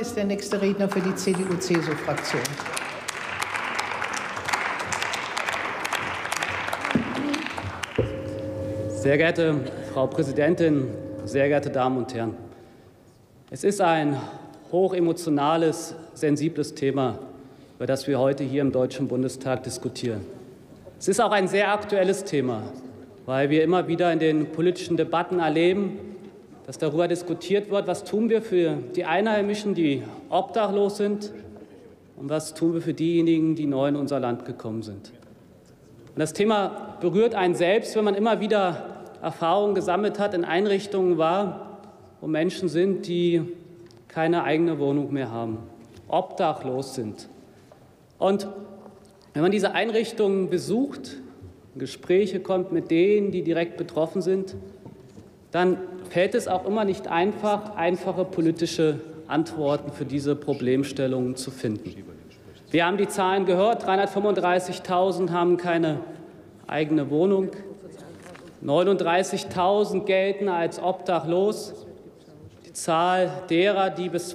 ist der nächste Redner für die CDU-CSU-Fraktion. Sehr geehrte Frau Präsidentin, sehr geehrte Damen und Herren! Es ist ein hochemotionales, sensibles Thema, über das wir heute hier im Deutschen Bundestag diskutieren. Es ist auch ein sehr aktuelles Thema, weil wir immer wieder in den politischen Debatten erleben, dass darüber diskutiert wird, was tun wir für die Einheimischen, die obdachlos sind, und was tun wir für diejenigen, die neu in unser Land gekommen sind. Und das Thema berührt einen selbst, wenn man immer wieder Erfahrungen gesammelt hat, in Einrichtungen war, wo Menschen sind, die keine eigene Wohnung mehr haben, obdachlos sind. Und wenn man diese Einrichtungen besucht, in Gespräche kommt mit denen, die direkt betroffen sind, dann fällt es auch immer nicht einfach, einfache politische Antworten für diese Problemstellungen zu finden. Wir haben die Zahlen gehört, 335.000 haben keine eigene Wohnung, 39.000 gelten als obdachlos. Die Zahl derer, die bis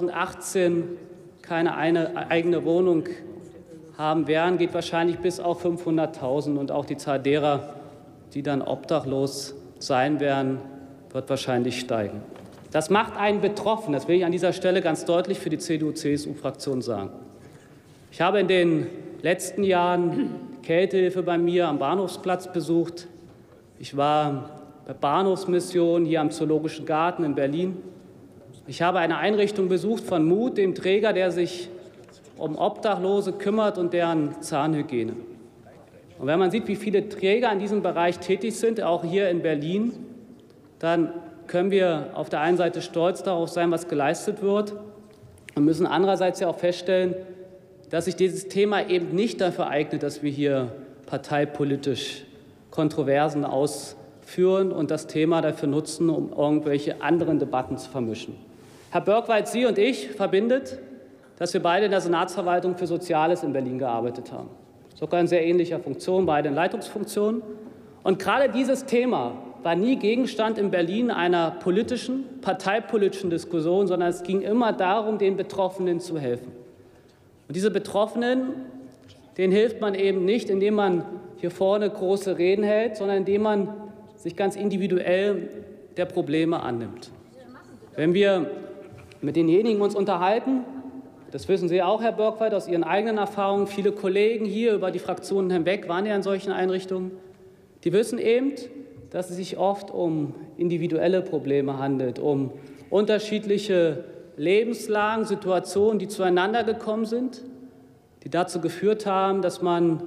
2018 keine eigene Wohnung haben werden, geht wahrscheinlich bis auf 500.000. Und auch die Zahl derer, die dann obdachlos sein werden, wird wahrscheinlich steigen. Das macht einen betroffen. Das will ich an dieser Stelle ganz deutlich für die CDU-CSU-Fraktion sagen. Ich habe in den letzten Jahren Kältehilfe bei mir am Bahnhofsplatz besucht. Ich war bei Bahnhofsmission hier am Zoologischen Garten in Berlin. Ich habe eine Einrichtung besucht von Mut, dem Träger, der sich um Obdachlose kümmert und deren Zahnhygiene. Und wenn man sieht, wie viele Träger in diesem Bereich tätig sind, auch hier in Berlin, dann können wir auf der einen Seite stolz darauf sein, was geleistet wird, und müssen andererseits ja auch feststellen, dass sich dieses Thema eben nicht dafür eignet, dass wir hier parteipolitisch Kontroversen ausführen und das Thema dafür nutzen, um irgendwelche anderen Debatten zu vermischen. Herr Birkweit, Sie und ich verbindet, dass wir beide in der Senatsverwaltung für Soziales in Berlin gearbeitet haben. Sogar in sehr ähnlicher Funktion, beide in Leitungsfunktionen. Und gerade dieses Thema war nie Gegenstand in Berlin einer politischen, parteipolitischen Diskussion, sondern es ging immer darum, den Betroffenen zu helfen. Und diese Betroffenen, denen hilft man eben nicht, indem man hier vorne große Reden hält, sondern indem man sich ganz individuell der Probleme annimmt. Wenn wir mit denjenigen uns unterhalten, das wissen Sie auch, Herr Birkweit, aus Ihren eigenen Erfahrungen, viele Kollegen hier über die Fraktionen hinweg waren ja in solchen Einrichtungen, die wissen eben, dass es sich oft um individuelle Probleme handelt, um unterschiedliche Lebenslagen, Situationen, die zueinander gekommen sind, die dazu geführt haben, dass man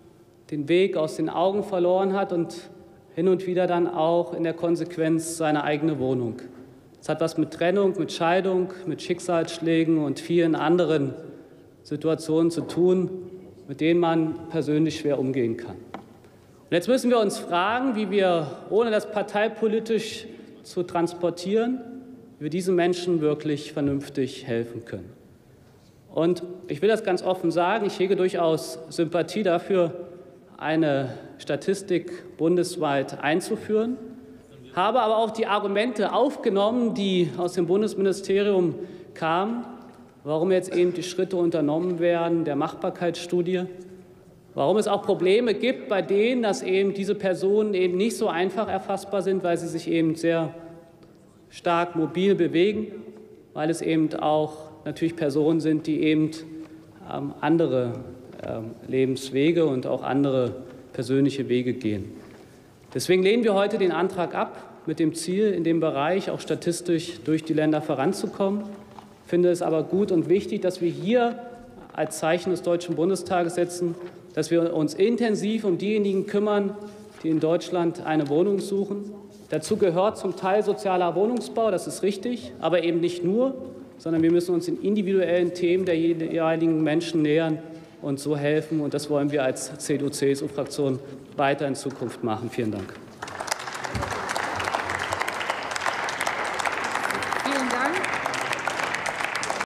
den Weg aus den Augen verloren hat und hin und wieder dann auch in der Konsequenz seine eigene Wohnung. Es hat was mit Trennung, mit Scheidung, mit Schicksalsschlägen und vielen anderen Situationen zu tun, mit denen man persönlich schwer umgehen kann. Und jetzt müssen wir uns fragen, wie wir, ohne das parteipolitisch zu transportieren, wie wir diesen Menschen wirklich vernünftig helfen können. Und ich will das ganz offen sagen, ich hege durchaus Sympathie dafür, eine Statistik bundesweit einzuführen, habe aber auch die Argumente aufgenommen, die aus dem Bundesministerium kamen, warum jetzt eben die Schritte unternommen werden, der Machbarkeitsstudie, warum es auch Probleme gibt, bei denen, dass eben diese Personen eben nicht so einfach erfassbar sind, weil sie sich eben sehr stark mobil bewegen, weil es eben auch natürlich Personen sind, die eben andere Lebenswege und auch andere persönliche Wege gehen. Deswegen lehnen wir heute den Antrag ab, mit dem Ziel, in dem Bereich auch statistisch durch die Länder voranzukommen. Ich finde es aber gut und wichtig, dass wir hier als Zeichen des Deutschen Bundestages setzen, dass wir uns intensiv um diejenigen kümmern, die in Deutschland eine Wohnung suchen. Dazu gehört zum Teil sozialer Wohnungsbau, das ist richtig, aber eben nicht nur, sondern wir müssen uns den individuellen Themen der jeweiligen Menschen nähern und so helfen. Und das wollen wir als CDU-CSU-Fraktion weiter in Zukunft machen. Vielen Dank.